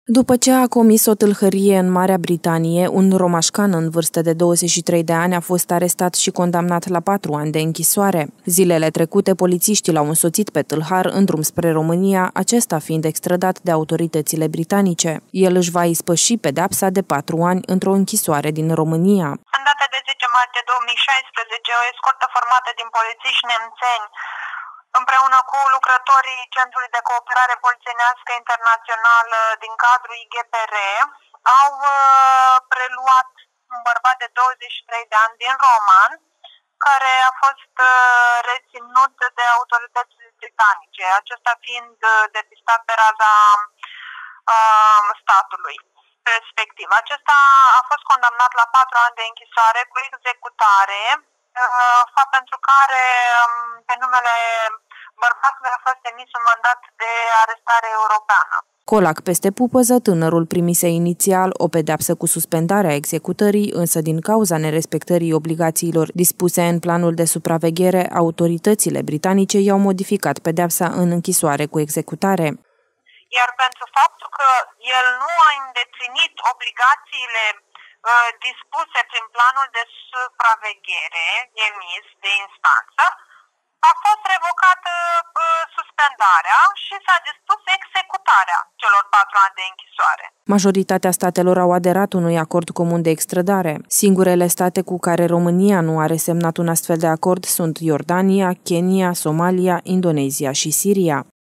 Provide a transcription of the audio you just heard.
După ce a comis o tâlhărie în Marea Britanie, un romașcan în vârstă de 23 de ani a fost arestat și condamnat la 4 ani de închisoare. Zilele trecute, polițiștii l-au însoțit pe tâlhar în drum spre România, acesta fiind extradat de autoritățile britanice. El își va ispăși pedeapsa de 4 ani într-o închisoare din România. În data de 10 martie 2016, o escortă formată din polițiști nemțeni, împreună cu lucrătorii Centrului de Cooperare Polițienească Internațională din cadrul IGPR, au preluat un bărbat de 23 de ani din Roman, care a fost reținut de autoritățile britanice, acesta fiind depistat pe raza statului respectiv. Acesta a fost condamnat la 4 ani de închisoare cu executare, fapt pentru care pe numele bărbatului a fost emis un mandat de arestare europeană. Colac peste pupăză, tânărul primise inițial o pedeapsă cu suspendarea executării, însă din cauza nerespectării obligațiilor dispuse în planul de supraveghere, autoritățile britanice i-au modificat pedeapsa în închisoare cu executare. Iar pentru faptul că el nu a îndeplinit obligațiile dispuse prin planul de supraveghere emis de instanță, a fost revocată suspendarea și s-a dispus executarea celor 4 ani de închisoare. Majoritatea statelor au aderat unui acord comun de extradare. Singurele state cu care România nu are semnat un astfel de acord sunt Iordania, Kenya, Somalia, Indonezia și Siria.